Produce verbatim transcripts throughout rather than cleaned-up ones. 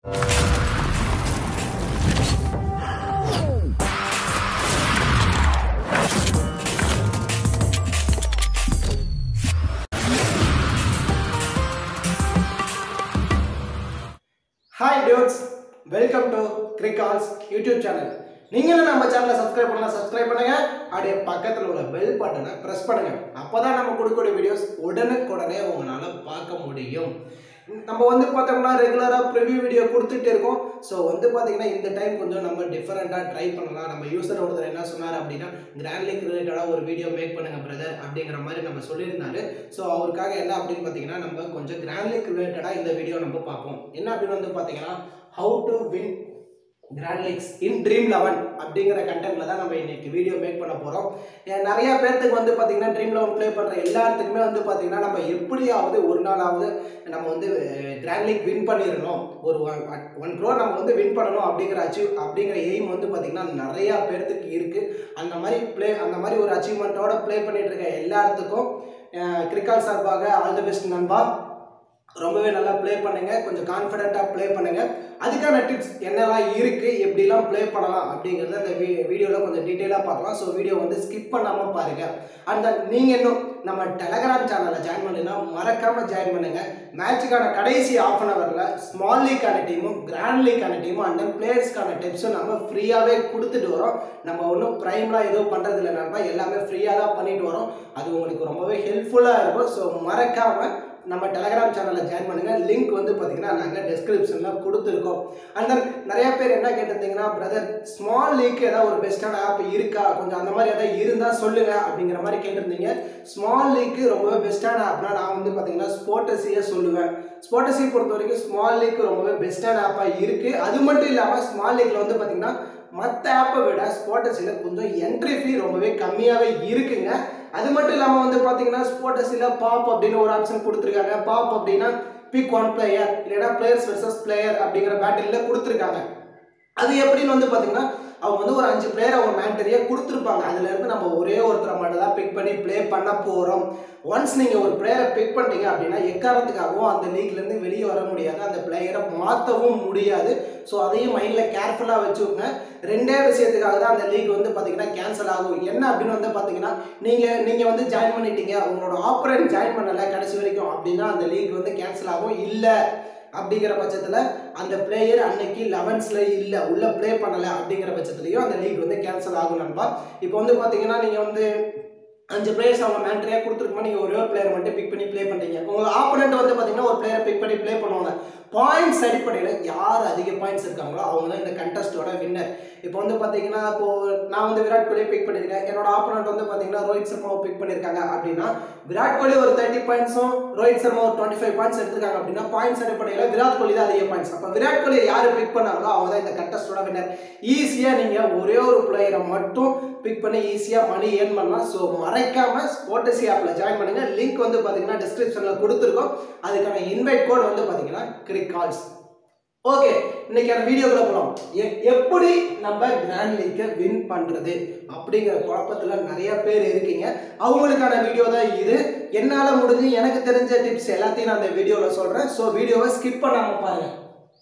Hi dudes, welcome to CRICALLS YouTube channel. நீங்க நம்ம சேனலை சப்ஸ்கிரைப் பண்ணலாம் சப்ஸ்கிரைப் பண்ணுங்க. அப்படியே பக்கத்துல உள்ள பெல் பட்டனை பிரஸ் பண்ணுங்க. அப்பதான் நம்ம கொடுக்கக்கூடிய வீடியோஸ் உடனுக்குடனே உங்களால பார்க்க முடியும். நம்ம வந்து பார்த்தோம்னா ரெகுலரா ப்ரிவ்யூ வீடியோ கொடுத்துட்டே இருக்கோம். ஸோ வந்து பார்த்தீங்கன்னா இந்த டைம் கொஞ்சம் நம்ம டிஃபரெண்டாக ட்ரை பண்ணலாம். நம்ம யூசர் ஒருத்தர் என்ன சொன்னார் அப்படின்னா கிராண்ட் லீக் ரிலேட்டடாக ஒரு வீடியோ மேக் பண்ணுங்க பிரதர் அப்படிங்கிற மாதிரி நம்ம சொல்லியிருந்தாரு. ஸோ அவருக்காக என்ன அப்படின்னு பார்த்தீங்கன்னா நம்ம கொஞ்சம் கிராண்ட் லீக் ரிலேட்டடாக இந்த வீடியோ நம்ம பார்ப்போம். என்ன அப்படின்னு வந்து பார்த்தீங்கன்னா how to win grand leagues in Dream Eleven அப்படிங்கிற கண்டென்ட்ல தான் நம்ம இன்னைக்கு வீடியோ மேக் பண்ண போகிறோம். நிறைய பேர்த்துக்கு வந்து பார்த்தீங்கன்னா ட்ரீம் லெவன் ப்ளே பண்ணுற எல்லாத்துக்குமே வந்து பார்த்தீங்கன்னா நம்ம எப்படியாவது ஒரு நாளாவது நம்ம வந்து கிராண்ட் லீக் வின் பண்ணிடணும், ஒரு ஒன் க்ரோர் நம்ம வந்து வின் பண்ணணும் அப்படிங்கிற அச்சீவ் அப்படிங்கிற எய்ம் வந்து பார்த்தீங்கன்னா நிறையா பேர்த்துக்கு இருக்குது. அந்த மாதிரி ப்ளே அந்த மாதிரி ஒரு அச்சீவ்மெண்ட்டோட ப்ளே பண்ணிட்டு இருக்க எல்லாத்துக்கும் கிரிக்கால் சார்பாக ஆல் தி பெஸ்ட் நண்பா. ரொம்பவே நல்லா ப்ளே பண்ணுங்க, கொஞ்சம் கான்ஃபிடென்ட்டாக ப்ளே பண்ணுங்க. அதுக்கான டிப்ஸ் என்னெல்லாம் இருக்குது, எப்படிலாம் ப்ளே பண்ணலாம் அப்படிங்கிறத இந்த வீ வீடியோவில் கொஞ்சம் டீட்டெயிலாக பார்க்கலாம். ஸோ வீடியோ வந்து ஸ்கிப் பண்ணாமல் பாருங்கள். அண்ட் தென் நீங்கள் இன்னும் நம்ம டெலகிராம் சேனலில் ஜாயின் பண்ணினா மறக்காமல் ஜாயின் பண்ணுங்கள். மேட்சுக்கான கடைசி ஆஃப் அன் ஹவரில் ஸ்மால் லீக்கான டீமும் கிராண்ட் லீக்கான டீமும் அண்ட் தென் பிளேயர்ஸ்க்கான டிப்ஸும் நம்ம ஃப்ரீயாகவே கொடுத்துட்டு வரோம். நம்ம ஒன்றும் ப்ரைம்லாம் எதுவும் பண்ணுறது இல்லை நண்பா, எல்லாமே ஃப்ரீயாக தான் பண்ணிட்டு வரோம். அது உங்களுக்கு ரொம்பவே ஹெல்ப்ஃபுல்லாக இருக்கும். ஸோ மறக்காமல் நம்ம டெலகிராம் சேனலில் ஜாயின் பண்ணுங்கள். லிங்க் வந்து பார்த்தீங்கன்னா நாங்கள் டிஸ்கிரிப்ஷனில் கொடுத்துருக்கோம். அண்ட் தென் நிறைய பேர் என்ன கேட்டிருந்தீங்கன்னா பிரதர் ஸ்மால் லீக் ஏதாவது ஒரு பெஸ்ட்டான ஆப் இருக்கா, கொஞ்சம் அந்த மாதிரி ஏதாவது இருந்தால் சொல்லுங்கள் அப்படிங்கிற மாதிரி கேட்டிருந்தீங்க. ஸ்மால் லீக்கு ரொம்பவே பெஸ்ட்டான ஆப்னா நான் வந்து பார்த்தீங்கன்னா ஸ்போர்ட்டஸியை சொல்லுவேன். ஸ்போர்ட்டஸியை பொறுத்த வரைக்கும் ஸ்மால் லீக் ரொம்பவே பெஸ்ட்டான ஆப்பாக இருக்குது. அது மட்டும் இல்லாமல் ஸ்மால் லீக்கில் வந்து பார்த்தீங்கன்னா மற்ற ஆப்பை விட ஸ்போர்ட்டஸில் கொஞ்சம் என்ட்ரி ஃபீ ரொம்பவே கம்மியாகவே இருக்குங்க. அது மட்டும் இல்லாமல் வந்து பார்த்தீங்கன்னா ஸ்போர்ட்டஸில் பாப் அப்படின்னு ஒரு ஆப்ஷன் கொடுத்துருக்காங்க. பாப் அப்படின்னா பிக் ஒன் பிளேயர் இல்லைன்னா பிளேயர்ஸ் வெர்சஸ் பிளேயர் அப்படிங்கிற பேட்டிலில் கொடுத்துருக்காங்க. அது எப்படின்னு வந்து பார்த்தீங்கன்னா அவங்க வந்து ஒரு அஞ்சு பிளேயர் அவங்க மேண்டரியாக கொடுத்துருப்பாங்க. அதுலேருந்து நம்ம ஒரே ஒருத்தரை மட்டும் தான் பிக் பண்ணி ப்ளே பண்ண போகிறோம். ஒன்ஸ் நீங்கள் ஒரு பிளேயரை பிக் பண்ணிட்டீங்க அப்படின்னா எக்காரணத்துக்காகவும் அந்த லீக்லேருந்து வெளியே வர முடியாது, அந்த பிளேயரை மாற்றவும் முடியாது. ஸோ அதையும் மைண்டில் கேர்ஃபுல்லாக வச்சுக்கோங்க. ரெண்டே விஷயத்துக்காக தான் அந்த லீக் வந்து பார்த்தீங்கன்னா கேன்சல் ஆகும். என்ன அப்படின்னு வந்து பார்த்தீங்கன்னா நீங்கள் நீங்கள் வந்து ஜாயின் பண்ணிட்டீங்க, உங்களோட ஆப்பரண்ட் ஜாயின் பண்ணலை கடைசி வரைக்கும் அப்படின்னா அந்த லீக் வந்து கேன்சல் ஆகும். இல்லை அப்படிங்கிற பட்சத்தில் அந்த பிளேயர் அன்னைக்கு லெவன்ஸில் இல்லை உள்ள ப்ளே பண்ணலை அப்படிங்கிற பட்சத்துலையும் அந்த லீக் வந்து கேன்சல் ஆகும் நண்பா. இப்போ வந்து பார்த்தீங்கன்னா நீங்கள் வந்து அஞ்சு பிளேயர்ஸ் அவங்க மேண்ட்ரியாக கொடுத்துருக்கோம், நீங்கள் ஒரே ஒரு பிளேயர் மட்டும் பிக் பண்ணி ப்ளே பண்ணுறீங்க. உங்கள் ஆப்போனண்ட் வந்து பார்த்தீங்கன்னா ஒரு பிளேயரை பிக் பண்ணி ப்ளே பண்ணுவாங்க. பாயிண்ட்ஸ் அடிப்படையில் யார் அதிக பாயிண்ட்ஸ் இருக்காங்களோ அவங்க தான் இந்த கண்டெஸ்ட்டோட வின்னர். இப்போ வந்து பார்த்தீங்கன்னா இப்போது நான் வந்து விராட் கோலியை பிக் பண்ணியிருக்கேன், என்னோட ஆப்போனண்ட் வந்து பார்த்தீங்கன்னா ரோஹித் சர்மாவை பிக் பண்ணியிருக்காங்க அப்படின்னா விராட் கோலி ஒரு தேர்ட்டி பாயிண்ட்ஸும் ரோஹித் சர்மா ஒரு டுவெண்ட்டி ஃபைவ் பாயிண்ட்ஸ் எடுத்துருக்காங்க அப்படின்னா பாயிண்ட்ஸ் அடிப்படையில் விராட் கோலி தான் அதிக பாயிண்ட்ஸ். அப்போ விராட் கோலியை யார் பிக் பண்ணாங்களோ அவங்க தான் இந்த கண்டெஸ்ட்டோட வின்னர். ஈஸியாக நீங்கள் ஒரே ஒரு பிளேயரை மட்டும் பிக் பண்ணி ஈஸியாக மணி ஏர்ன் பண்ணலாம். ஸோ மறைக்காமல் ஸ்போர்ட்டஸி ஆப்பில் ஜாயின் பண்ணுங்கள். லிங்க் வந்து பார்த்தீங்கன்னா டிஸ்கிரிப்ஷனில் கொடுத்துருக்கோம். அதுக்கான இன்வைட் கோட் வந்து பார்த்தீங்கன்னா கிரிக்கால்ஸ். ஓகே, இன்னைக்கான வீடியோக்குள்ள போகலாம். எப்படி நம்ம கிராண்ட் லீக்கை வின் பண்ணுறது அப்படிங்கிற குழப்பத்தில் நிறைய பேர் இருக்கீங்க. அவங்களுக்கான வீடியோ தான் இது. என்னால் முடிஞ்சு எனக்கு தெரிஞ்ச டிப்ஸ் எல்லாத்தையும் நான் இந்த வீடியோவில் சொல்கிறேன். ஸோ வீடியோவை ஸ்கிப் பண்ணாமல் பாருங்கள்.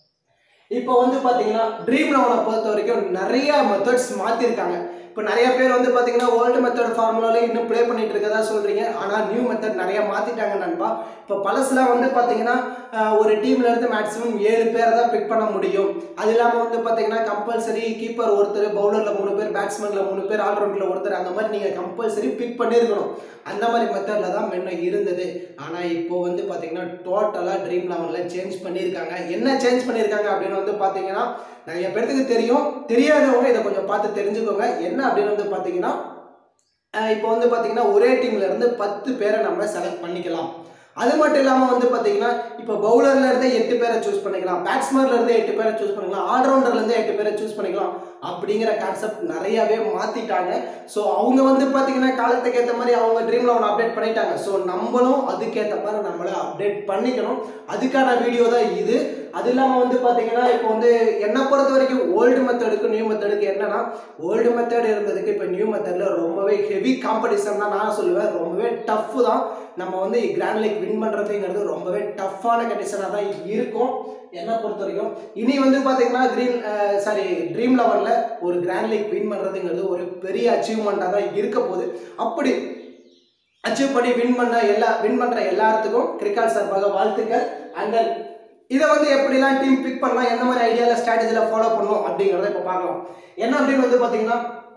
இப்போ வந்து பார்த்தீங்கன்னா ட்ரீம் லெவனை பொறுத்த வரைக்கும் நிறைய மெத்தட்ஸ் மாற்றிருக்காங்க. இப்போ நிறைய பேர் வந்து பார்த்தீங்கன்னா ஓல்டு மெத்தட் ஃபார்முலாவில் இன்னும் ப்ளே பண்ணிட்டு இருக்கதா சொல்கிறீங்க. ஆனால் நியூ மெத்தட் நிறைய மாற்றிட்டாங்க நண்பா. இப்போ பழசுலாம் வந்து பார்த்தீங்கன்னா ஒரு டீம்லேருந்து மேக்ஸிமம் ஏழு பேரை தான் பிக் பண்ண முடியும். அது இல்லாமல் வந்து பார்த்தீங்கன்னா கம்பல்சரி கீப்பர் ஒருத்தர், பவுலரில் மூணு பேர், பேட்ஸ்மேனில் மூணு பேர், ஆல்ரவுண்டில் ஒருத்தர், அந்த மாதிரி நீங்கள் கம்பல்சரி பிக் பண்ணியிருக்கணும். அந்த மாதிரி மெத்தடில் தான் முன்ன இருந்தது. ஆனால் இப்போ வந்து பார்த்தீங்கன்னா டோட்டலாக ட்ரீம் லெவனில் சேஞ்ச் பண்ணியிருக்காங்க. என்ன சேஞ்ச் பண்ணியிருக்காங்க அப்படின்னு வந்து பார்த்தீங்கன்னா நிறைய பேர்த்துக்கு தெரியும், தெரியாதவங்க இதை கொஞ்சம் பார்த்து தெரிஞ்சுக்கோங்க. என்ன அப்படின்னு வந்து பார்த்தீங்கன்னா இப்போ வந்து பார்த்தீங்கன்னா ஒரே டீம்ல இருந்து பத்து பேரை நம்ம செலக்ட் பண்ணிக்கலாம். அது மட்டும் இல்லாமல் வந்து பார்த்தீங்கன்னா இப்போ பவுலர்ல இருந்து எட்டு பேரை சூஸ் பண்ணிக்கலாம், பேட்ஸ்மேன்ல இருந்து எட்டு பேரை சூஸ் பண்ணிக்கலாம், ஆல்ரவுண்டர்ல இருந்து எட்டு பேரை சூஸ் பண்ணிக்கலாம் அப்படிங்கிற கான்செப்ட் நிறையவே மாத்திட்டாங்க. ஸோ அவங்க வந்து பார்த்தீங்கன்னா காலத்துக்கு ஏற்ற மாதிரி அவங்க ட்ரீம் லெவன் அப்டேட் பண்ணிட்டாங்க. ஸோ நம்மளும் அதுக்கேற்ற மாதிரி நம்மளை அப்டேட் பண்ணிக்கணும். அதுக்கான வீடியோ தான் இது. அது இல்லாமல் வந்து பார்த்தீங்கன்னா இப்போ வந்து என்னை பொறுத்த வரைக்கும் ஓல்டு மெத்தடுக்கு நியூ மெத்தடுக்கு என்னன்னா ஓல்டு மெத்தட் இருந்ததுக்கு இப்போ நியூ மெத்தடில் ரொம்பவே ஹெவி காம்படிஷன் தான் நான் சொல்லுவேன். ரொம்பவே டஃப்பு தான். நம்ம வந்து கிராண்ட் லீக் வின் பண்ணுறதுங்கிறது ரொம்பவே டஃப்பான கண்டிஷனாக தான் இருக்கும். என்ன பொறுத்த வரைக்கும் இனி வந்து பார்த்தீங்கன்னா ட்ரீம் சாரி ட்ரீம் லெவனில் ஒரு கிராண்ட் லீக் வின் பண்ணுறதுங்கிறது ஒரு பெரிய அச்சீவ்மெண்ட்டாக தான் இருக்க போகுது. அப்படி அச்சீவ் பண்ணி வின் பண்ண எல்லா வின் பண்ணுற எல்லாத்துக்கும் கிரிக்கால் சார்பாக வாழ்த்துக்கள். அண்ட் தென் இதை வந்து எப்படிலாம் டீம் பிக் பண்ணலாம், எந்த மாதிரி ஐடியாவில் ஸ்ட்ராட்டஜியில் ஃபாலோ பண்ணணும் அப்படிங்கிறத இப்போ பார்க்கலாம். என்ன அப்படின்னு வந்து பார்த்தீங்கன்னா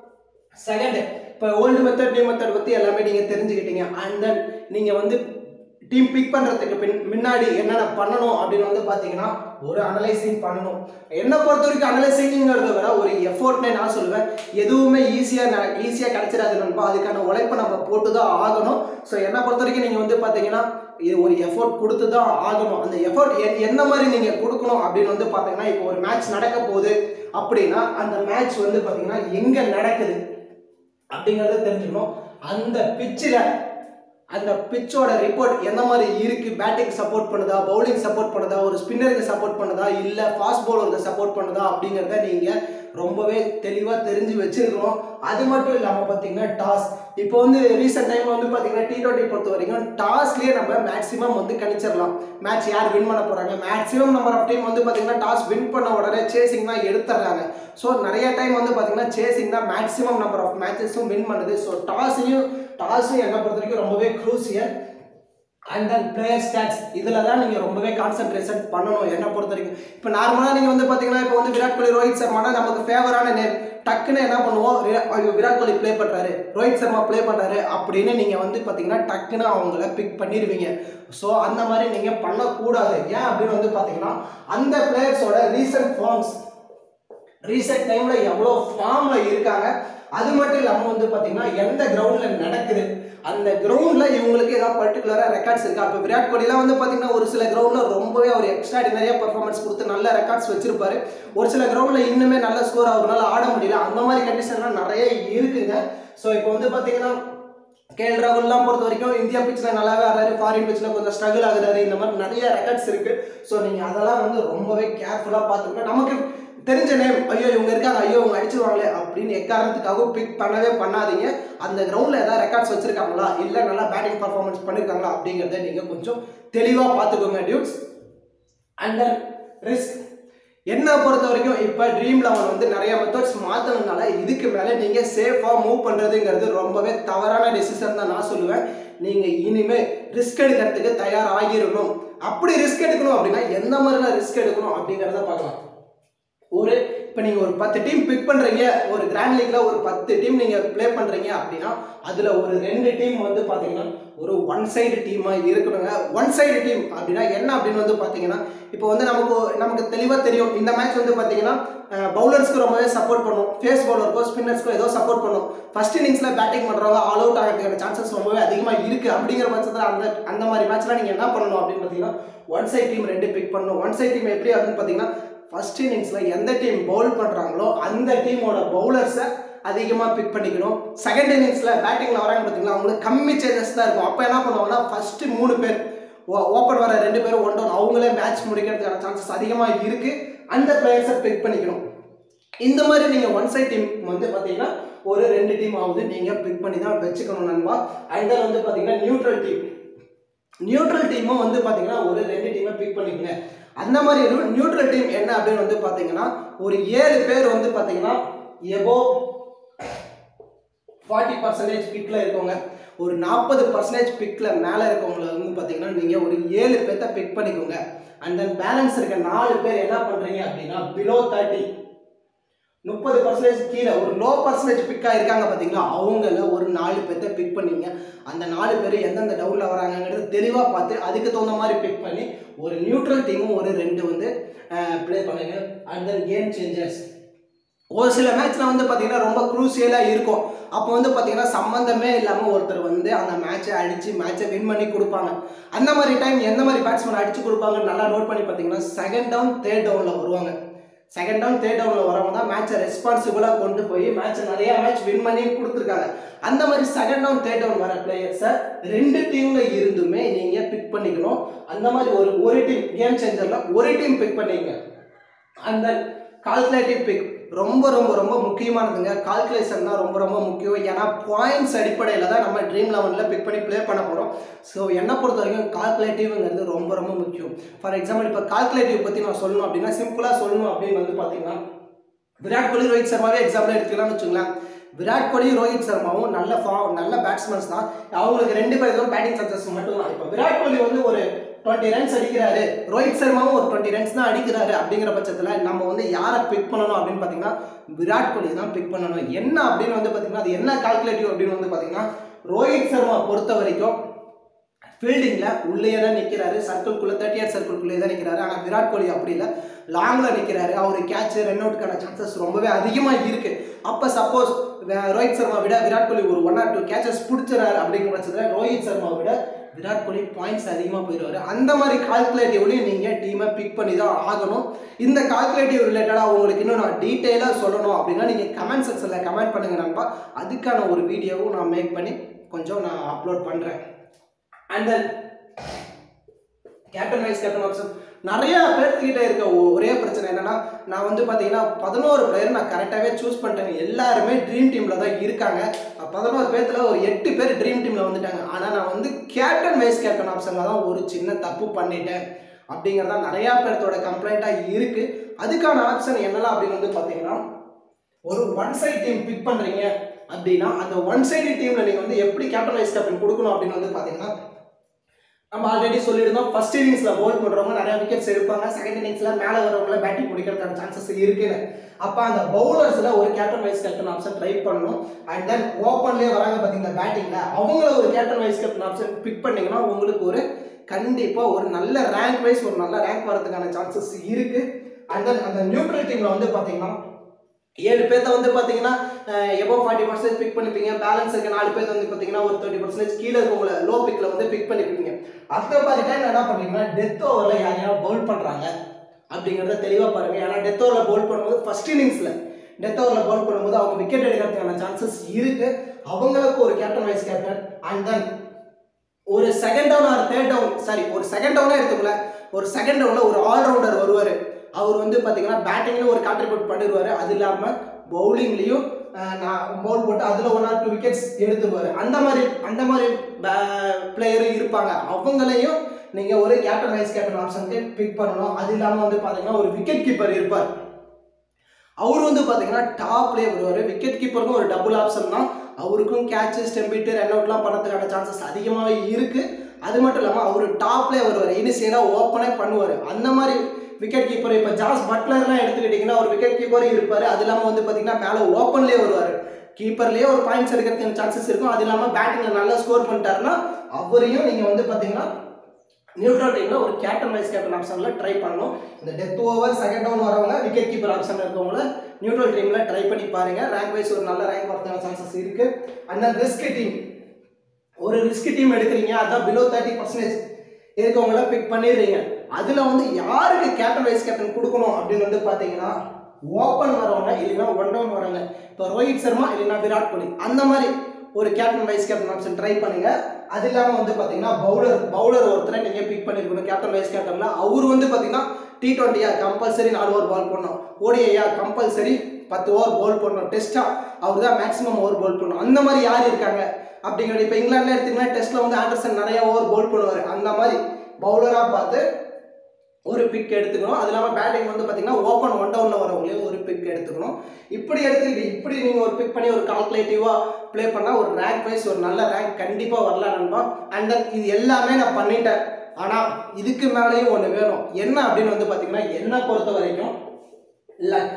செகண்ட் இப்போ ஓல்டு மெத்தட் நியூ மெத்தட் பற்றி எல்லாமே நீங்கள் தெரிஞ்சுக்கிட்டீங்க. அண்ட் தென் நீங்கள் வந்து டீம் பிக் பண்ணுறதுக்கு பின் முன்னாடி என்னென்ன பண்ணணும் அப்படின்னு வந்து பார்த்தீங்கன்னா ஒரு அனலைசிங் பண்ணணும். என்னை பொறுத்த வரைக்கும் அனலைசிங்கிறத விட ஒரு எஃபோர்ட்னே நான் சொல்லுவேன். எதுவுமே ஈஸியாக ஈஸியாக கிடச்சிடாது நண்பா, அதுக்கான உழைப்பை நம்ம போட்டு தான் ஆகணும். ஸோ என்னை பொறுத்த வரைக்கும் நீங்கள் வந்து பார்த்தீங்கன்னா இது ஒரு எஃபோர்ட் கொடுத்து தான் ஆகணும். அந்த எஃபோர்ட் என்ன மாதிரி நீங்கள் கொடுக்கணும் அப்படின்னு வந்து பார்த்தீங்கன்னா இப்போ ஒரு மேட்ச் நடக்க போகுது அப்படின்னா அந்த மேட்ச் வந்து பார்த்தீங்கன்னா எங்கே நடக்குது அப்படிங்கிறத தெரிஞ்சுக்கணும். அந்த பிச்சில் அந்த பிச்சோட ரிப்போர்ட் எந்த மாதிரி இருக்கு, பேட்டிங் சப்போர்ட் பண்ணுதா, பவுலிங் சப்போர்ட் பண்ணுதா, ஒரு ஸ்பின்னருக்கு சப்போர்ட் பண்ணுதா, இல்லை ஃபாஸ்ட் பவுலருக்கு சப்போர்ட் பண்ணுதா அப்படிங்கிறத நீங்கள் ரொம்பவே தெளிவாக தெரிஞ்சு வச்சிருக்கணும். அது மட்டும் இல்லாமல் பார்த்தீங்கன்னா டாஸ் இப்போ வந்து ரீசெண்ட் டைமில் வந்து பார்த்தீங்கன்னா டி டுவெண்ட்டி பொறுத்த வரைக்கும் டாஸ்லேயே நம்ம மேக்ஸிமம் வந்து கணிச்சிடலாம் மேட்ச் யார் வின் பண்ண போகிறாங்க. மேக்ஸிமம் நம்பர் ஆஃப் டைம் வந்து பார்த்தீங்கன்னா டாஸ் வின் பண்ண உடனே சேசிங் தான் எடுத்துடுறாங்க. ஸோ நிறைய டைம் வந்து பார்த்தீங்கன்னா சேசிங் தான் மேக்ஸிமம் நம்பர் ஆஃப் மேட்சஸும் வின் பண்ணுது. ஸோ டாஸையும் டாஸையும் என்னை பொறுத்த வரைக்கும் ரொம்பவே crucial. And then player stats இதில் தான் நீங்கள் ரொம்பவே கான்சென்ட்ரேஷன் பண்ணணும் என்னை பொறுத்த வரைக்கும். இப்போ நார்மலாக நீங்கள் வந்து பார்த்தீங்கன்னா இப்போ வந்து விராட் கோலி ரோஹித் சர்மானா நமக்கு ஃபேவரான நேம் டக்குன்னு என்ன பண்ணுவோம், விராட் கோலி ப்ளே பண்ணுறாரு, ரோஹித் சர்மா ப்ளே பண்ணுறாரு அப்படின்னு நீங்கள் வந்து பார்த்தீங்கன்னா டக்குன்னு அவங்கள பிக் பண்ணிடுவீங்க. ஸோ அந்த மாதிரி நீங்கள் பண்ணக்கூடாது. ஏன் அப்படின்னு வந்து பார்த்தீங்கன்னா அந்த பிளேயர்ஸோட ரீசன்ட் ஃபார்ம்ஸ் ரீசெண்ட் டைமில் எவ்வளோ ஃபார்மில் இருக்காங்க, அது மட்டும் இல்லாமல் வந்து பார்த்தீங்கன்னா எந்த கிரவுண்டில் நடக்குது, அந்த கிரவுண்டில் இவங்களுக்கு ஏதாவது பர்டிகுலராக ரெக்கார்ட்ஸ் இருக்கா. இப்போ விராட் கோலிலாம் வந்து பார்த்தீங்கன்னா ஒரு சில கிரவுண்டில் ரொம்பவே அவர் எக்ஸ்ட்ராடினரியாக பர்ஃபார்மன்ஸ் கொடுத்து நல்ல ரெக்கார்ட்ஸ் வச்சிருப்பாரு. ஒரு சில கிரவுண்டில் இன்னுமே நல்ல ஸ்கோர் அவரால் ஆட முடியல. அந்த மாதிரி கண்டிஷன்லாம் நிறைய இருக்குங்க. ஸோ இப்போ வந்து பார்த்தீங்கன்னா கேஎல் ராகுல்லாம் பொறுத்த வரைக்கும் இந்தியா பிச்சில் நல்லாவே ஆடுறாரு, ஃபாரின் பிச்சில் கொஞ்சம் ஸ்ட்ரகிள் ஆகுறாரு. இந்த மாதிரி நிறைய ரெக்கார்ட்ஸ் இருக்குது. ஸோ நீங்கள் அதெல்லாம் வந்து ரொம்பவே கேர்ஃபுல்லாக பார்த்துக்கணும். நமக்கு தெரிஞ்ச நேம் ஐயோ இவங்க இருக்காங்க, ஐயோ இவங்க அடிச்சிருவாங்களே அப்படின்னு எக்காரணத்துக்காக பிக் பண்ணவே பண்ணாதீங்க. அந்த கிரவுண்டில் ஏதாவது ரெக்கார்ட்ஸ் வச்சிருக்காங்களா, இல்லை நல்லா பேட்டிங் பர்ஃபார்மன்ஸ் பண்ணியிருக்காங்களா அப்படிங்கிறத நீங்கள் கொஞ்சம் தெளிவாக பார்த்துக்கோங்க டியூட்ஸ். அண்ட் தென் ரிஸ்க் என்ன பொறுத்த வரைக்கும் இப்போ ட்ரீம் லெவன் வந்து நிறைய மெத்தட்ஸ் மாற்றினதுனால இதுக்கு மேலே நீங்கள் சேஃபாக மூவ் பண்ணுறதுங்கிறது ரொம்பவே தவறான டெசிஷன் தான் நான் சொல்லுவேன். நீங்கள் இனிமேல் ரிஸ்க் எடுக்கிறதுக்கு தயாராகிடணும். அப்படி ரிஸ்க் எடுக்கணும் அப்படின்னா எந்த மாதிரிலாம் ரிஸ்க் எடுக்கணும் அப்படிங்கிறத பார்க்கலாம். ஒரு இப்போ நீங்கள் ஒரு பத்து டீம் பிக் பண்ணுறீங்க, ஒரு கிராண்ட் லீக்கில் ஒரு பத்து டீம் நீங்கள் ப்ளே பண்ணுறீங்க அப்படின்னா அதில் ஒரு ரெண்டு டீம் வந்து பார்த்தீங்கன்னா ஒரு ஒன் சைடு டீமாக இருக்கணுங்க. ஒன் சைடு டீம் அப்படின்னா என்ன அப்படின்னு வந்து பார்த்தீங்கன்னா இப்போ வந்து நமக்கு நமக்கு தெளிவாக தெரியும் இந்த மேட்ச் வந்து பார்த்தீங்கன்னா பவுலர்ஸ்க்கு ரொம்பவே சப்போர்ட் பண்ணும், ஃபேஸ் பவுலருக்கோ ஸ்பின்னர்ஸ்க்கோ ஏதோ சப்போர்ட் பண்ணும். ஃபர்ஸ்ட் இன்னிங்ஸில் பேட்டிங் பண்ணுறவங்க ஆல் அவுட் ஆகிறதுக்கான சான்சஸ் ரொம்பவே அதிகமாக இருக்குது. அப்படிங்கிற பட்சத்தில் அந்த அந்த மாதிரி மேட்ச்லாம் நீங்கள் என்ன பண்ணணும் அப்படின்னு பார்த்தீங்கன்னா ஒன் சைட் டீம் ரெண்டு பிக் பண்ணணும். ஒன் சைட் டீம் எப்படி அப்படின்னு பார்த்தீங்கன்னா ஃபர்ஸ்ட் இன்னிங்ஸில் எந்த டீம் பவுல் பண்ணுறாங்களோ அந்த டீமோட பவுலர்ஸை அதிகமாக பிக் பண்ணிக்கணும். செகண்ட் இன்னிங்ஸில் பேட்டிங்கில் வராங்க பார்த்தீங்களா, அவங்களுக்கு கம்மி சேஞ்சஸ் தான் இருக்கும். அப்போ என்ன பண்ணுவாங்கன்னா ஃபஸ்ட்டு மூணு பேர் ஓப்பன் வர ரெண்டு பேரும் ஒன் டவுன் அவங்களே மேட்ச் முடிக்கிறதுக்கான சான்சஸ் அதிகமாக இருக்குது. அந்த பிளேயர்ஸை பிக் பண்ணிக்கணும். இந்த மாதிரி நீங்கள் ஒன் சைட் டீம் வந்து பார்த்தீங்கன்னா ஒரு ரெண்டு டீம் ஆகுது நீங்கள் பிக் பண்ணி தான் வச்சுக்கணும் நண்பா. அண்ட் தென் வந்து பார்த்தீங்கன்னா நியூட்ரல் டீம் நியூட்ரல் டீமும் வந்து பார்த்தீங்கன்னா ஒரு ரெண்டு டீமை பிக் பண்ணிக்கோங்க. அந்த மாதிரி நியூட்ரல் டீம் என்ன அப்படின்னு வந்து பார்த்தீங்கன்னா ஒரு ஏழு பேர் வந்து பார்த்தீங்கன்னா எபோ ஃபார்ட்டி பர்சன்டேஜ் பிக்கில் இருக்கவங்க, ஒரு நாற்பது பர்சன்டேஜ் பிக்கில் மேலே இருக்கவங்கள வந்து பார்த்தீங்கன்னா நீங்கள் ஒரு ஏழு பேர்த்த பிக் பண்ணிக்கோங்க. அண்ட் தென் பேலன்ஸ் இருக்க நாலு பேர் என்ன பண்ணுறீங்க அப்படின்னா பிலோ தேர்ட்டி முப்பது பர்சன்டேஜ் கீழே ஒரு லோ பர்சன்டேஜ் பிக்காக இருக்காங்க பார்த்தீங்களா, அவங்கள ஒரு நாலு பேர்த்த பிக் பண்ணிங்க. அந்த நாலு பேர் எந்தெந்த டவுனில் வராங்கிறது தெளிவாக பார்த்து அதுக்கு தகுந்த மாதிரி பிக் பண்ணி ஒரு நியூட்ரல் டீமும் ஒரு ரெண்டு வந்து ப்ளே பண்ணுங்க. அண்ட் தென் கேம் சேஞ்சர்ஸ் ஒரு சில மேட்ச்சில் வந்து பார்த்தீங்கன்னா ரொம்ப க்ரூசியலாக இருக்கும். அப்போ வந்து பார்த்தீங்கன்னா சம்மந்தமே இல்லாமல் ஒருத்தர் வந்து அந்த மேட்சை அடித்து மேட்சை வின் பண்ணி கொடுப்பாங்க. அந்த மாதிரி டைம் எந்த மாதிரி பேட்ஸ்மேன் அடித்து கொடுப்பாங்கன்னு நல்லா நோட் பண்ணி பார்த்தீங்கன்னா செகண்ட் டவுன் தேர்ட் டவுனில் வருவாங்க. செகண்ட் டவுன் தேர்ட் டவுனில் வரவங்க தான் மேட்சை ரெஸ்பான்சிபிளாக கொண்டு போய் மேட்சை நிறையா மேட்ச் வின் பண்ணி கொடுத்துருக்காங்க. அந்த மாதிரி செகண்ட் டவுன் தேர்ட் டவுன் வர பிளேயர்ஸை ரெண்டு டீமில் இருந்துமே நீங்கள் பிக் பண்ணிக்கணும். அந்த மாதிரி ஒரு ஒரு டீம் கேம் சேஞ்சரில் ஒரு டீம் பிக் பண்ணிங்க. அந்த கால்குலேட்டிவ் பிக் ரொம்ப ரொம்ப ரொம்ப முக்கியமானதுங்க. கால்குலேஷன் தான் ரொம்ப ரொம்ப முக்கியம். ஏன்னா பாயிண்ட்ஸ் அடிப்படையில் தான் நம்ம ட்ரீம் லெவனில் பிக் பண்ணி ப்ளே பண்ண போகிறோம். ஸோ என்னை பொறுத்த வரைக்கும் கால்குலேட்டிவ்ங்கிறது ரொம்ப ரொம்ப முக்கியம். ஃபார் எக்ஸாம்பிள் இப்போ கால்குலேட்டிவ் பற்றி நான் சொல்லணும் அப்படின்னா, சிம்பிளாக சொல்லணும் அப்படின்னு வந்து பார்த்தீங்கன்னா, விராட் கோலி ரோஹித் சர்மாவே எக்ஸாம்பிள் எடுத்துக்கலாம்னு வச்சுங்களேன். விராட் கோலி ரோஹித் சர்மாவும் நல்ல ஃபார்ம் நல்ல பேட்ஸ்மேன்ஸ் தான். அவங்களுக்கு ரெண்டு பேரும் பேட்டிங் சக்ஸஸ் மட்டும் தான். இப்போ விராட் கோலி வந்து ஒரு டுவெண்ட்டி ரன்ஸ் அடிக்கிறாரு, ரோஹித் சர்மாவும் ஒரு டுவெண்ட்டி ரன்ஸ் தான் அடிக்கிறாரு அப்படிங்கிற பட்சத்தில் நம்ம வந்து யாரை பிக் பண்ணணும் அப்படின்னு பார்த்தீங்கன்னா, விராட் கோலி தான் பிக் பண்ணணும். என்ன அப்படின்னு வந்து பார்த்தீங்கன்னா, அது என்ன கால்குலேட்டிவ் அப்படின்னு வந்து பார்த்தீங்கன்னா, ரோஹித் சர்மா பொறுத்த வரைக்கும் ஃபீல்டிங்கில் உள்ளே தான் நிற்கிறாரு, சர்க்கிள்குள்ளே தேர்ட்டி எயிட் சர்க்கிள்குள்ளே தான் நிற்கிறாரு. ஆனால் விராட் கோலி அப்படி இல்லை, லாங்கில் நிற்கிறாரு. அவர் கேட்ச் ரன் அவுட்டுக்கான சான்சஸ் ரொம்பவே அதிகமாக இருக்குது. அப்போ சப்போஸ் ரோஹித் சர்மா விட விராட் கோலி ஒரு ஒன் ஆர் டூ கேச்சஸ் பிடிச்சிறாரு அப்படிங்கிற பட்சத்தில் ரோஹித் சர்மா விட விராட் கோலி பாயிண்ட்ஸ் அதிகமாக போயிடுவார். அந்த மாதிரி கால்குலேட்டிவ்லையும் நீங்கள் டீமை பிக் பண்ணி தான் ஆகணும். இந்த கால்குலேட்டிவ் ரிலேட்டடாக உங்களுக்கு இன்னும் நான் டீட்டெயிலாக சொல்லணும் அப்படின்னா நீங்கள் கமெண்ட் செக்ஷனில் கமெண்ட் பண்ணுங்க நண்பா. அதுக்கான ஒரு வீடியோவும் நான் மேக் பண்ணி கொஞ்சம் நான் அப்லோட் பண்ணுறேன். And then captain vice captain option நிறைய பேர்த்துக்கிட்ட இருக்க ஒரே பிரச்சனை என்னன்னா, நான் வந்து பார்த்தீங்கன்னா பதினோரு பிளேயர் நான் கரெக்டாகவே சூஸ் பண்ணிட்டேன். எல்லாருமே ட்ரீம் டீமில் தான் இருக்காங்க. பதினோரு பேர்த்தில் ஒரு எட்டு பேர் ட்ரீம் டீமில் வந்துட்டாங்க. ஆனால் நான் வந்து கேப்டன் வைஸ் கேப்டன் ஆப்ஷனில் தான் ஒரு சின்ன தப்பு பண்ணிட்டேன் அப்படிங்கிறதா நிறையா பேர்த்தோட கம்ப்ளைண்ட்டாக இருக்குது. அதுக்கான ஆப்ஷன் என்னலாம் அப்படின்னு வந்து பார்த்தீங்கன்னா, ஒரு ஒன் சைட் டீம் பிக் பண்ணுறீங்க அப்படின்னா அந்த ஒன் சைடு டீமில் நீங்கள் வந்து எப்படி கேப்டன் வைஸ் கேப்டன் கொடுக்கணும் அப்படின்னு வந்து பார்த்தீங்கன்னா, நம்ம ஆல்ரெடி சொல்லியிருந்தோம். ஃபர்ஸ்ட் இன்னிங்ஸில் பவுல் பண்ணுறவங்க நிறையா விக்கெட்ஸ் எடுப்பாங்க, செகண்ட் இன்னிங்ஸில் மேலே வரவங்கள பேட்டிங் முடிக்கிறதுக்கான சான்சஸ் இருக்குன்னு. அப்போ அந்த பவுலர்ஸில் ஒரு captain vice captain option try பண்ணணும். அண்ட் தென் ஓப்பன்லேயே வராங்க பார்த்தீங்கன்னா பேட்டிங்கில், அவங்கள ஒரு captain vice captain option pick பண்ணிங்கன்னா உங்களுக்கு ஒரு கண்டிப்பாக ஒரு நல்ல ரேங்க் வைஸ் ஒரு நல்ல ரேங்க் வரதுக்கான சான்சஸ் இருக்குது. அண்ட் தென் அந்த நியூட்ரல் டீமில் வந்து பார்த்தீங்கன்னா ஏழு பேர்த்த வந்து பார்த்தீங்கன்னா எபோ ஃபார்ட்டி பர்சன்டேஜ் பிக் பண்ணிப்பீங்க. பேலன்ஸ் இருக்க நாலு பேர் வந்து பார்த்தீங்கன்னா ஒரு தேர்ட்டி பர்சன்டேஜ் கீழே இருக்கவங்களை லோ பிக்கில் வந்து பிக் பண்ணிப்பீங்க. அந்த மாதிரி டைம் என்ன பண்ணுறீங்கன்னா, டெத் ஓவரில் யார் யாரும் பவுல் பண்ணுறாங்க அப்படிங்கிறத தெளிவாக பாருங்கள். ஏன்னா டெத் ஓவரில் பவுல் பண்ணும்போது ஃபர்ஸ்ட் இன்னிங்ஸில் டெத் ஓவரில் பவுல் பண்ணும்போது அவங்க விக்கெட் எடுக்கிறதுக்கான சான்சஸ் இருக்குது. அவங்களுக்கு ஒரு captain vice captain. And then ஒரு second down or third down sorry ஒரு செகண்ட் டவுனாக எடுத்துக்கல, ஒரு செகண்ட் டவுனில் ஒரு ஆல்ரவுண்டர் வருவார். அவர் வந்து பார்த்தீங்கன்னா பேட்டிங்லேயும் ஒரு கான்ட்ரிபியூட் பண்ணிடுவார். அது இல்லாமல் பவுலிங்லேயும் நான் பவுல் போட்டு அதில் ஒன் ஆர் டூ விக்கெட்ஸ் எடுத்துருவார். அந்த மாதிரி அந்த மாதிரி பிளேயரும் இருப்பாங்க. அவங்களையும் நீங்கள் ஒரு கேப்டன் வைஸ் கேப்டன் ஆப்ஷனுக்கு பிக் பண்ணணும். அது இல்லாமல் வந்து பார்த்தீங்கன்னா ஒரு விக்கெட் கீப்பர் இருப்பார். அவர் வந்து பார்த்தீங்கன்னா டாப்லேயே வருவார். விக்கெட் கீப்பருக்கும் ஒரு டபுள் ஆப்ஷன் தான். அவருக்கும் கேட்சு ஸ்டெம்பிட்டு ரன் அவுட்லாம் பண்ணுறதுக்கான சான்சஸ் அதிகமாகவே இருக்குது. அது மட்டும் இல்லாமல் அவர் டாப்லேயே வருவார், இனிஷியலாக ஓப்பனே பண்ணுவார். அந்த மாதிரி விக்கெட் கீப்பர் இப்போ ஜாஸ் பட்லர்லாம் எடுத்துக்கிட்டிங்கன்னா ஒரு விக்கெட் கீப்பரும் இருப்பார். அது இல்லாமல் வந்து பார்த்தீங்கன்னா மேலே ஓப்பன்லேயே வருவார். கீப்பர்லேயே ஒரு பாயிண்ட்ஸ் எடுக்கிறதுக்கு சான்சஸ் இருக்கும். அது இல்லாமல் பேட்டிங்கில் நல்லா ஸ்கோர் பண்ணிட்டாருன்னா அவரையும் நீங்கள் வந்து பார்த்தீங்கன்னா நியூட்ரல் டீமில் ஒரு கேப்டன் வைஸ் கேப்டன் ஆப்ஷனில் ட்ரை பண்ணணும். இந்த டெத் ஓவர் செகண்ட் டவுன் வரவங்க விக்கெட் கீப்பர் ஆப்ஷன் இருக்கவங்கள நியூட்ரல் டீமில் ட்ரை பண்ணி பாருங்கள். ரேங்க் வைஸ் ஒரு நல்ல ரேங்க் வரதுக்கான சான்சஸ் இருக்குது. அண்ட் தென் ரிஸ்க் டீம், ஒரு ரிஸ்க் டீம் எடுக்கிறீங்க, அதான் பிலோ தேர்ட்டி பர்சன்டேஜ் இருக்கவங்கள பிக் பண்ணிடுறீங்க. அதில் வந்து யாருக்கு கேப்டன் வைஸ் கேப்டன் கொடுக்கணும் அப்படின்னு வந்து பார்த்தீங்கன்னா, ஓப்பன் வரவங்க இல்லைன்னா ஒன் டவுன் வரவங்க. இப்போ ரோஹித் சர்மா இல்லைன்னா விராட் கோலி அந்த மாதிரி ஒரு captain vice captain option try பண்ணுங்க. அது இல்லாமல் வந்து பார்த்தீங்கன்னா பவுலர் பவுலர் ஒருத்தரை நீங்கள் பிக் பண்ணிருக்கணும் கேப்டன் வைஸ் கேப்டன்ல. அவர் வந்து பார்த்தீங்கன்னா டி டுவெண்ட்டியா கம்பல்சரி நாலு ஓவர் பால் பண்ணணும், ஓடிஐயா கம்பல்சரி பத்து ஓவர் பால் பண்ணணும், டெஸ்டா அவர் தான் மேக்ஸிமம் ஓவர் பால் பண்ணணும். அந்த மாதிரி யார் இருக்காங்க அப்படிங்கிறது இப்போ இங்கிலாண்டில் எடுத்திங்கன்னா டெஸ்ட்டில் வந்து ஆண்டர்சன் நிறைய ஓவர் பால் பண்ணுவார். அந்த மாதிரி பவுலராக பார்த்து ஒரு பிக் எடுத்துக்கணும். அது இல்லாமல் பேட்டிங் வந்து பார்த்தீங்கன்னா ஓப்பன் ஒன் டவுனில் வரவங்களே ஒரு பிக் எடுத்துக்கணும். இப்படி எடுத்துக்கிட்டு இப்படி நீங்கள் ஒரு பிக் பண்ணி ஒரு கால்குலேட்டிவாக ப்ளே பண்ணால் ஒரு ரேங்க் வைஸ் ஒரு நல்ல ரேங்க் கண்டிப்பாக வரலாம் நண்பா. அண்ட் தென் இது எல்லாமே நான் பண்ணிட்டேன். ஆனால் இதுக்கு மேலேயும் ஒன்று வேணும். என்ன அப்படின்னு வந்து பார்த்தீங்கன்னா, என்னை பொறுத்த வரைக்கும் லக்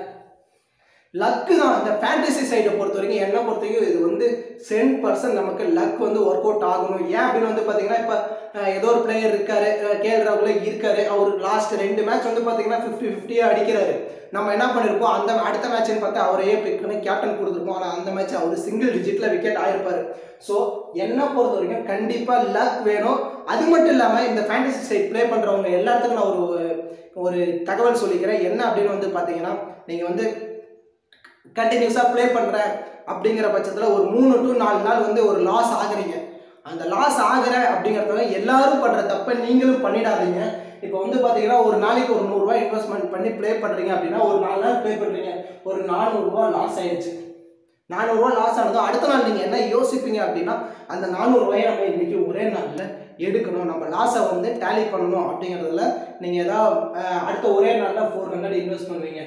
லக்கு தான். இந்த ஃபேண்டசி சைடை பொறுத்த வரைக்கும் என்னை பொறுத்த வரைக்கும் இது வந்து செவன் பர்சன்ட் நமக்கு லக் வந்து ஒர்க் அவுட் ஆகணும். ஏன் அப்படின்னு வந்து பார்த்தீங்கன்னா, இப்போ ஏதோ ஒரு பிளேயர் இருக்காரு, கேஎல் ராகுல் இருக்காரு, அவர் லாஸ்ட் ரெண்டு மேட்ச் வந்து பார்த்தீங்கன்னா ஃபிஃப்டி ஃபிஃப்டியாக அடிக்கிறாரு. நம்ம என்ன பண்ணியிருப்போம், அந்த அடுத்த மேட்ச்னு பார்த்து அவரையே பிக் பண்ணி கேப்டன் கொடுத்துருப்போம். ஆனால் அந்த மேட்ச் அவர் சிங்கிள் டிஜிட்டில் விக்கெட் ஆகிருப்பார். ஸோ என்னை பொறுத்த வரைக்கும் கண்டிப்பாக லக் வேணும். அது மட்டும் இல்லாமல் இந்த ஃபேண்டசி சைட் ப்ளே பண்ணுறவங்க எல்லாத்துக்கும் நான் ஒரு ஒரு தகவல் சொல்லிக்கிறேன். என்ன அப்படின்னு வந்து பார்த்தீங்கன்னா, நீங்கள் வந்து கண்டினியூஸாக ப்ளே பண்ணுறேன் அப்படிங்கிற பட்சத்தில் ஒரு மூணு டு நாலு நாள் வந்து ஒரு லாஸ் ஆகுறீங்க. அந்த லாஸ் ஆகிற அப்படிங்கிறத எல்லாரும் பண்ணுற தப்பை நீங்களும் பண்ணிடாதீங்க. இப்போ வந்து பார்த்தீங்கன்னா ஒரு நாளைக்கு ஒரு நூறுரூவா இன்வெஸ்ட்மெண்ட் பண்ணி ப்ளே பண்ணுறீங்க அப்படின்னா ஒரு நாலு நாள் ப்ளே பண்ணுறீங்க, ஒரு நானூறுரூவா லாஸ் ஆயிடுச்சு. நானூறுரூவா லாஸ் ஆனதும் அடுத்த நாள் நீங்கள் என்ன யோசிப்பீங்க அப்படின்னா, அந்த நானூறுரூவாயை நம்ம இன்றைக்கி ஒரே நாளில் எடுக்கணும், நம்ம லாஸை வந்து டேலி பண்ணணும் அப்படிங்கிறதுல நீங்கள் ஏதாவது அடுத்த ஒரே நாளில் ஃபோர் ஹண்ட்ரட் இன்வெஸ்ட் பண்ணுவீங்க.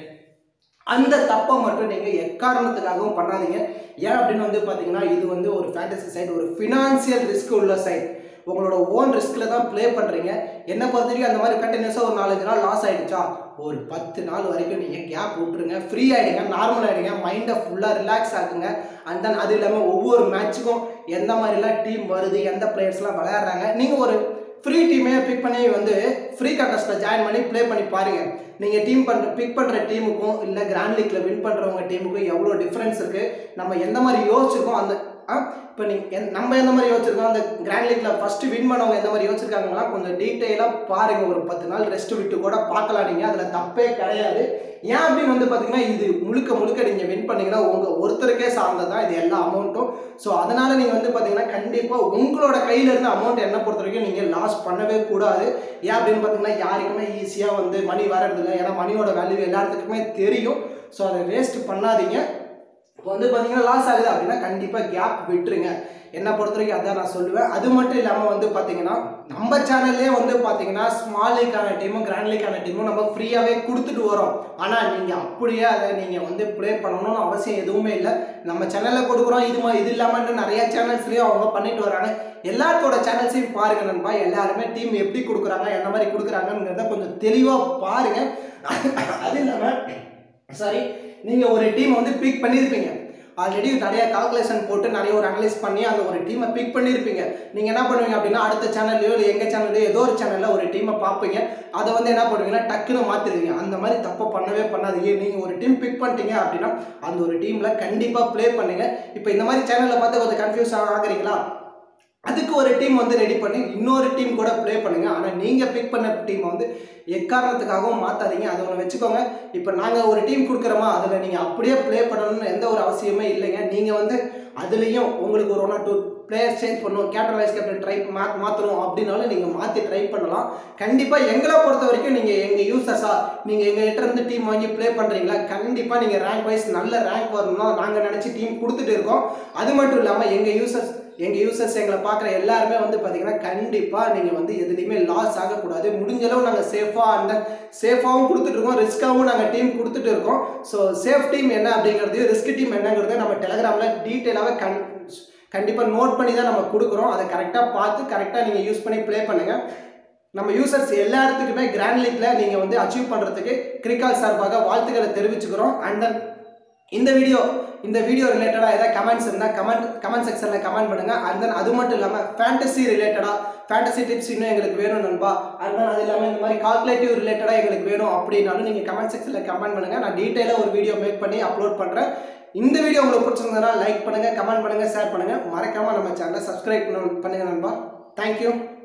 அந்த தப்பை மட்டும் நீங்கள் எக்காரணத்துக்காகவும் பண்ணாதீங்க. ஏன் அப்படின்னு வந்து பார்த்தீங்கன்னா, இது வந்து ஒரு ஃபேண்டசி சைட், ஒரு ஃபினான்சியல் ரிஸ்க் உள்ள சைட். உங்களோட ஓன் ரிஸ்கில் தான் ப்ளே பண்ணுறீங்க. என்ன பொறுத்த வரைக்கும் அந்த மாதிரி கண்டினியூஸாக ஒரு நாலஞ்சு நாள் லாஸ் ஆகிடுச்சா, ஒரு பத்து நாள் வரைக்கும் நீங்கள் கேப் விட்டுருங்க, ஃப்ரீ ஆகிடுங்க, நார்மல் ஆகிடுங்க, மைண்டை ஃபுல்லாக ரிலாக்ஸ் ஆகுங்க. அண்ட் தென் அது இல்லாமல் ஒவ்வொரு மேட்ச்சுக்கும் எந்த மாதிரிலாம் டீம் வருது, எந்த பிளேயர்ஸ்லாம் விளையாடுறாங்க, நீங்கள் ஒரு ஃப்ரீ டீமே பிக் பண்ணி வந்து ஃப்ரீ கண்டஸ்ட்டில் ஜாயின் பண்ணி ப்ளே பண்ணி பாருங்கள். நீங்கள் டீம் பண்ணுற பிக் பண்ணுற டீமுக்கும் இல்லை கிராண்ட் லீக்கில் வின் பண்ணுறவங்க டீமுக்கும் எவ்வளோ டிஃப்ரென்ஸ் இருக்குது, நம்ம எந்த மாதிரி யோசிச்சிருக்கோம், அந்த இப்போ நீங்கள் நம்ம எந்த மாதிரி யோசிச்சிருக்கோம், அந்த கிராண்ட் லீக்கில் ஃபஸ்ட்டு வின் பண்ணவங்க எந்த மாதிரி யோசிச்சிருக்காங்கலாம் கொஞ்சம் டீட்டெயிலாக பாருங்கள். ஒரு பத்து நாள் ரெஸ்ட் விட்டு கூட பார்க்கலாம், நீங்கள் அதில் தப்பே கிடையாது. ஏன் அப்படின்னு வந்து பார்த்தீங்கன்னா, இது முழுக்க முழுக்க நீங்கள் வின் பண்ணிங்கன்னா உங்கள் ஒருத்தருக்கே சார்ந்தது தான் இது எல்லா அமௌண்ட்டும். ஸோ அதனால் நீங்கள் வந்து பார்த்தீங்கன்னா கண்டிப்பாக உங்களோட கையில் இருந்த அமௌண்ட் என்ன பொறுத்த வரைக்கும் நீங்கள் லாஸ் பண்ணவே கூடாது. ஏன் அப்படின்னு பார்த்தீங்கன்னா, யாருக்குமே ஈஸியாக வந்து மணி வரதில்லை, ஏன்னா மணியோட வேல்யூ எல்லாத்துக்குமே தெரியும். ஸோ அதை வேஸ்ட் பண்ணாதீங்க. இப்போ வந்து பார்த்தீங்கன்னா லாஸ் ஆகுது அப்படின்னா கண்டிப்பாக கேப் விட்டுருங்க. என்னை பொறுத்த வரைக்கும் அதான் நான் சொல்லுவேன். அது மட்டும் இல்லாமல் வந்து பார்த்தீங்கன்னா, நம்ம சேனல்லே வந்து பார்த்தீங்கன்னா ஸ்மால் லீக்கான டீமும் கிராண்ட் லீக்கான டீமும் நம்ம ஃப்ரீயாகவே கொடுத்துட்டு வரோம். ஆனால் நீங்கள் அப்படியே அதை நீங்கள் வந்து ப்ளே பண்ணணும்னு அவசியம் எதுவுமே இல்லை. நம்ம சேனலில் கொடுக்குறோம், இது இது இல்லாமல் நிறையா சேனல்ஸ்லேயும் அவங்க பண்ணிட்டு வராங்க. எல்லாத்தோட சேனல்ஸையும் பாருங்கள் நண்பா. எல்லாருமே டீம் எப்படி கொடுக்குறாங்க, என்ன மாதிரி கொடுக்குறாங்கங்கிறத கொஞ்சம் தெளிவாக பாருங்கள். அது இல்லாமல் சாரி, நீங்கள் ஒரு டீமை வந்து பிக் பண்ணியிருப்பீங்க, ஆல்ரெடி நிறைய கால்குலேஷன் போட்டு நிறைய ஒரு அனலைஸ் பண்ணி அந்த ஒரு டீமை பிக் பண்ணியிருப்பீங்க. நீங்கள் என்ன பண்ணுவீங்க அப்படின்னா, அடுத்த சேனல்லையோ இல்லை எங்கள் சேனல்லையோ ஏதோ ஒரு சேனலில் ஒரு டீமை பார்ப்பீங்க, அதை வந்து என்ன பண்ணுவீங்கன்னா டக்குன்னு மாற்றிடுவீங்க. அந்த மாதிரி தப்பை பண்ணவே பண்ணாதீங்க. நீங்கள் ஒரு டீம் பிக் பண்ணிட்டீங்க அப்படின்னா அந்த ஒரு டீமில் கண்டிப்பாக ப்ளே பண்ணுங்க. இப்போ இந்த மாதிரி சேனலில் பார்த்து கொஞ்சம் கன்ஃபியூஸ் ஆகுறீங்களா, அதுக்கு ஒரு டீம் வந்து ரெடி பண்ணி இன்னொரு டீம் கூட ப்ளே பண்ணுங்க. ஆனால் நீங்கள் பிக் பண்ண டீமை வந்து எக்காரணத்துக்காகவும் மாற்றாதீங்க, அதை ஒன்று வச்சுக்கோங்க. இப்போ நாங்கள் ஒரு டீம் கொடுக்குறோமா, அதில் நீங்கள் அப்படியே ப்ளே பண்ணணும்னு எந்த ஒரு அவசியமே இல்லைங்க. நீங்கள் வந்து அதுலேயும் உங்களுக்கு ஒரு one or two players change பண்ணணும், கேப்டன் வைஸ் கேப்டன் ட்ரை மா மாற்றணும் அப்படின்னாலும் நீங்கள் மாற்றி ட்ரை பண்ணலாம். கண்டிப்பாக எங்களை பொறுத்த வரைக்கும் நீங்கள் எங்கள் யூசர்ஸாக நீங்கள் எங்கள் கிட்ட இருந்து டீம் வாங்கி ப்ளே பண்ணுறீங்களா, கண்டிப்பாக நீங்கள் ரேங்க் வைஸ் நல்ல ரேங்க் வரணும்னா நாங்கள் நினச்சி டீம் கொடுத்துட்டு இருக்கோம். அது மட்டும் இல்லாமல் எங்கள் யூசர்ஸ் எங்கள் யூசர்ஸ் எங்களை பார்க்குற எல்லாருமே வந்து பார்த்தீங்கன்னா கண்டிப்பாக நீங்கள் வந்து எதுலேயுமே லாஸ் ஆகக்கூடாது. முடிஞ்சளவு நாங்கள் சேஃபாக அந்த சேஃபாகவும் கொடுத்துட்ருக்கோம், ரிஸ்க்காகவும் நாங்கள் டீம் கொடுத்துட்டு இருக்கோம். ஸோ சேஃப் டீம் என்ன அப்படிங்கிறதையும் ரிஸ்க் டீம் என்னங்கிறத நம்ம டெலகிராமில் டீட்டெயிலாக கண் கண்டிப்பாக நோட் பண்ணி தான் நம்ம கொடுக்குறோம். அதை கரெக்டாக பார்த்து கரெக்டாக நீங்கள் யூஸ் பண்ணி ப்ளே பண்ணுங்கள். நம்ம யூசர்ஸ் எல்லா இடத்துக்குமே கிராண்ட் லீக்கில் நீங்கள் வந்து அச்சீவ் பண்ணுறதுக்கு கிரிக்கால் சார்பாக வாழ்த்துக்களை தெரிவிச்சுக்கிறோம். அண்ட் தென் இந்த வீடியோ இந்த வீடியோ ரிலேட்டடாக ஏதாவது கமெண்ட்ஸ் இருந்தால் கமெண்ட் கமெண்ட் செக்ஷனில் கமெண்ட் பண்ணுங்கள். அண்ட் தென் அது மட்டும் இல்லாமல் ஃபேண்டசி ரிலேட்டடாக ஃபேண்டசி டிப்ஸ் இன்னும் எங்களுக்கு வேணும் நண்பா, அண்ட் தென் அது இல்லாமல் இந்த மாதிரி கால்குலேட்டிவ் ரிலேட்டடாக எங்களுக்கு வேணும் அப்படின்னாலும் நீங்கள் கமெண்ட் செக்ஷனில் கமெண்ட் பண்ணுங்கள். நான் டீட்டெயிலாக ஒரு வீடியோ மேக் பண்ணி அப்லோட் பண்ணுறேன். இந்த வீடியோ உங்களுக்கு பிடிச்சிருந்ததுன்னா லைக் பண்ணுங்கள், கமெண்ட் பண்ணுங்கள், ஷேர் பண்ணுங்கள். மறக்காமல் நம்ம சேனலை சப்ஸ்கிரைப் பண்ணுங்கள் நண்பா. தேங்க்யூ.